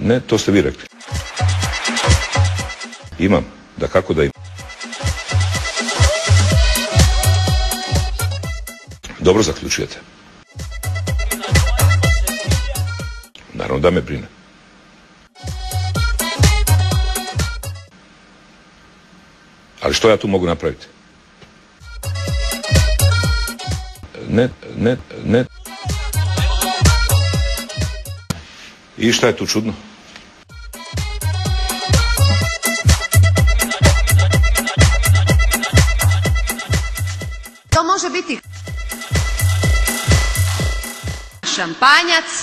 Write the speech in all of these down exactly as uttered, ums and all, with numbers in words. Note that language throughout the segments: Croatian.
Ne, to ste vi rekli. Imam, da kako da imam. Dobro zaključujete. Naravno da me brine. Ali što ja tu mogu napraviti? Ne, ne, ne. I šta je tu čudno? To može biti šampanjac,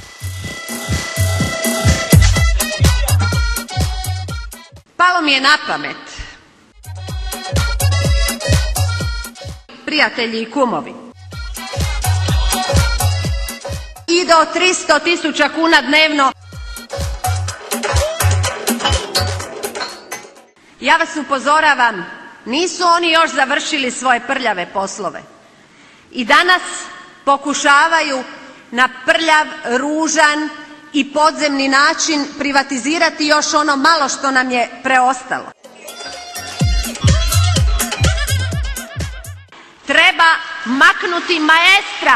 palo mi je na pamet, prijatelji i kumovi, i do tristo tisuća kuna dnevno. Ja vas upozoravam, nisu oni još završili svoje prljave poslove i danas pokušavaju na prljav, ružan i podzemni način privatizirati još ono malo što nam je preostalo. Treba maknuti maestra.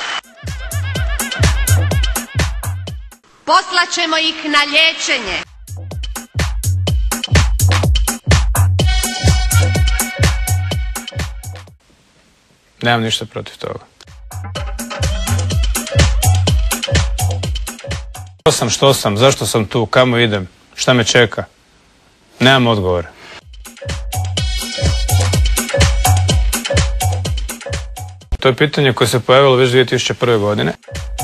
Poslaćemo ih na liječenje. Nemam ništa protiv toga. Što sam, što sam, zašto sam tu, kamo idem, šta me čeka? Nemam odgovora. To je pitanje koje se pojavilo već dvije tisuće prve. godine.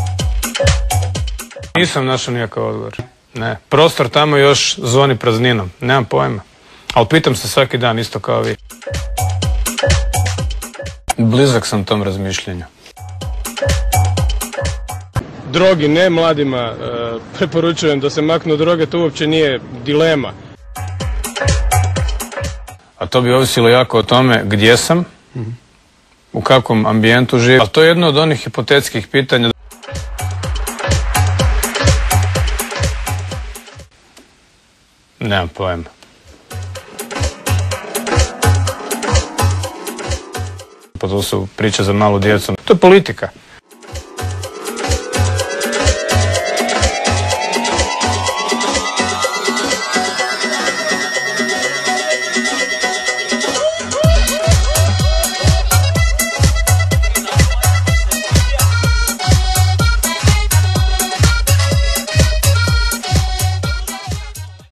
Nisam našao nikakav odgovor. Ne. Prostor tamo još zvoni prazninom. Nemam pojma. Ali pitam se svaki dan isto kao vi. Blizak sam tom razmišljenju. Drogi, ne mladima, preporučujem da se maknu droge, to uopće nije dilema. A to bi ovisilo jako o tome gdje sam, u kakvom ambijentu živim. Ali to je jedno od onih hipotetskih pitanja. Nemam pojma. Pa to su priče za malu djecu. To je politika.